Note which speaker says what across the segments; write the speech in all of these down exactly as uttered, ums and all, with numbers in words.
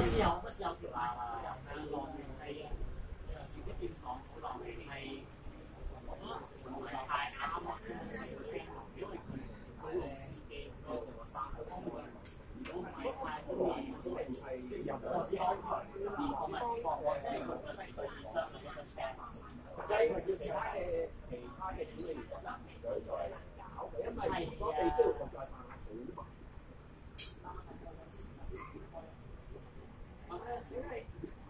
Speaker 1: 時有嗰時有條啊，係浪係唔知點講好浪係，我覺得唔係太啱啊！因為佢佢老司機嗰個三個方面，如果唔係太中意，都係即係入咗之後，我咪我即係佢覺得佢現實咁樣 check 嘛，所以佢要其他嘅其他嘅管理員覺得唔想再搞，因為如果你都要再辦下佢嘛。我真係真係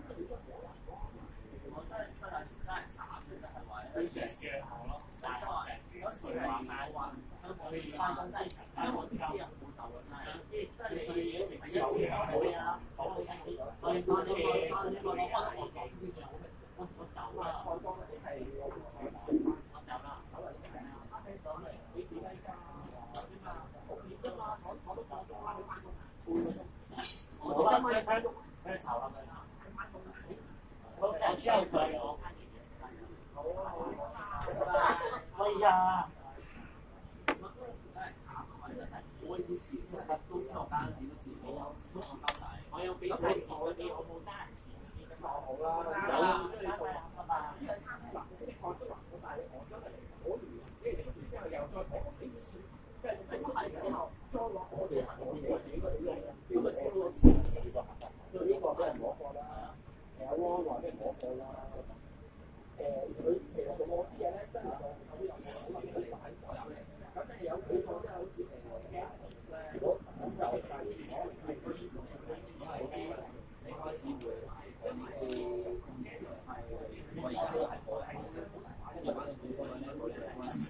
Speaker 1: 真係慘嘅，就係話佢成嘅咯，但係嗰時話係話香港啲翻工真係香港啲人好受㗎，真係即係你佢一次冇嘢啦，好好聽啲，我哋我哋我哋我哋我哋我我走啦，我走啦，你點解㗎？點啊？我點啫嘛，我我都講咗啦，你翻工我今晚睇到睇頭啦，好，我之後再講。好啊，好啊，係啊。我嗰陣時真係慘啊！我真係我以前都係公司學單子都自己有都我交晒，我有俾晒錢嗰啲，我冇爭人錢嗰啲，咁好啦。有中意做啊嘛？嗱，啲我都還好，但係你我真係好亂啊！跟住之後又再講幾次，跟住咁係之後再攞我哋我哋幾個啲人，叫佢寫多次試過。對呢個俾人攞過啦，誒阿汪話俾人攞過啦。誒佢其實做嗰啲嘢咧，真係有有有可能佢擺左右咧。咁誒有幾個即係好似誒嘅如果咁就係可能係嗰啲因為啲你開始會有啲係我而家都係我係跟住反正每個人咧，每個人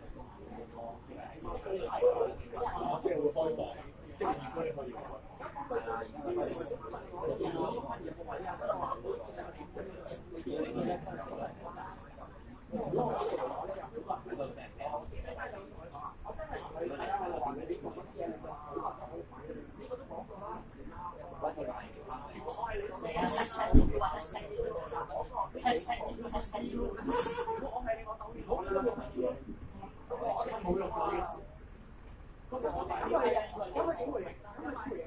Speaker 1: 我即係會開放，即係如果你可以開。係啊，而家係我見到有個位啊，都話會即係點會叫你咧，如果我哋講咧，又話佢個病病，即係加上同佢講啊，我真係同佢睇下，我話你做乜嘢你話好話就好快，呢個都講過啦。嗰時話我係你嚟啊 hashtag 話 hashtag 我個 hashtag 呢個 hashtag 如果我係你，我當然好啦，不過我哋冇用過呢個詞。咁我哋因為因為點會贏？因為點會贏？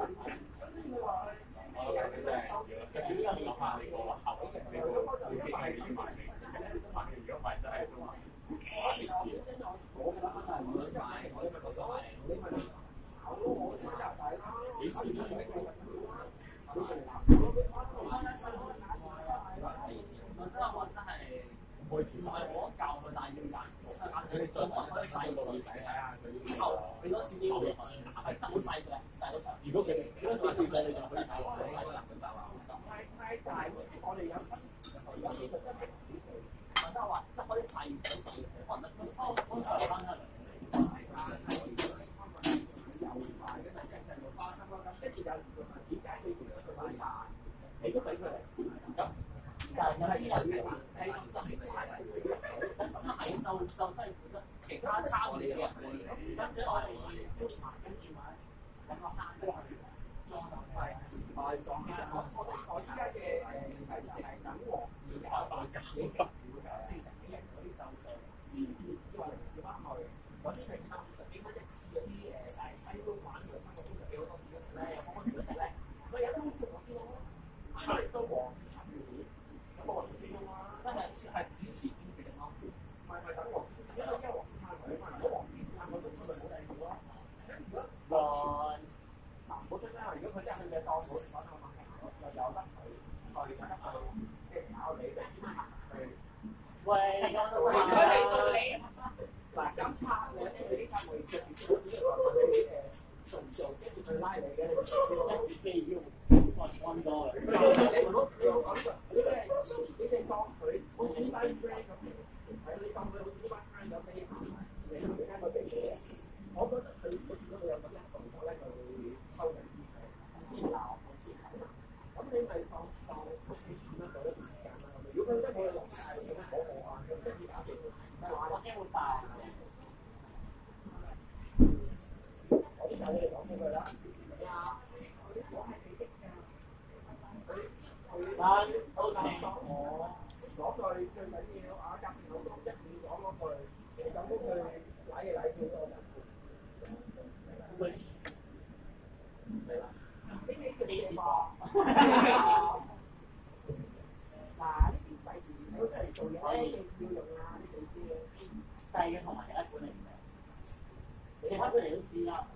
Speaker 1: 我覺得真係點解你話你個後你個你嘅係點買嘅？如果買真係都買幾次啊！我覺得真係唔會買，我都冇所謂。你咪炒咯，我真係大啦。幾時都要。我真係我真係開始買，我教佢但係要揀。佢哋再講啲細路仔睇下佢。之後你嗰次要係好細嘅，但係如果佢如果佢條仔你就可以睇落去。太太大，我哋有新而家其實真係幾歲？或者話即係嗰啲細細細，可能都都都長翻出嚟。又大嘅，即係就用花生啦，跟住有點解佢條佢買大？你都俾佢嚟咁，但係係啲人係係就係太大，咁係就就真係其他參與嘅人，甚至我哋都買跟住買，咁我慳咗裝係係裝我我哋我依家嘅誒係係等黃字嘅，會搞四十幾人嗰啲手續，呢啲因為零點翻去，嗰啲係三十幾蚊一次嗰啲誒大細都玩咗三個鐘頭幾好多次咧，我嗰時咧我有都做嗰啲咯，係都黃字參與啲，咁我黃字先啦，真係係支持支持咯，唔係唔係等黃字，因為因為黃字參與嘛，如果黃字參與都咪冇第二個咯，如果嗱嗱冇出聲啊，如果佢真係去嘅當好，你講到問題又有得佢，我哋得佢即係搞你哋去。喂，如果你做你嗱咁拍你啲客戶着住啲誒做唔做，跟住佢拉你嘅，你一月幾要按按多嘅。你唔好你唔好講呢個，你即係你即係當佢好似呢班 friend 咁，係你當佢好似呢班 friend 咁，你你你啱佢俾嘢，我覺得佢如果佢有咁樣動作咧，就會收人啲嘅，知鬧我知係。咁你咪當當屋企算得到一段時間啦。如果佢真係冇落曬，咁好好啊，咁跟住搞掂，但係我驚會大。我都教你哋講俾佢啦。係啊，我啲講係幾激㗎。佢佢但都講我嗰句最緊要啊，夾住老公一定要講嗰句，你咁樣佢賴嘢賴少多㗎。會係啦，呢啲嘅地方。 嗱，呢啲費事攞出嚟做嘢咧，要用啊，呢啲啲，但係要同埋其他管理員，其他管理都知啦。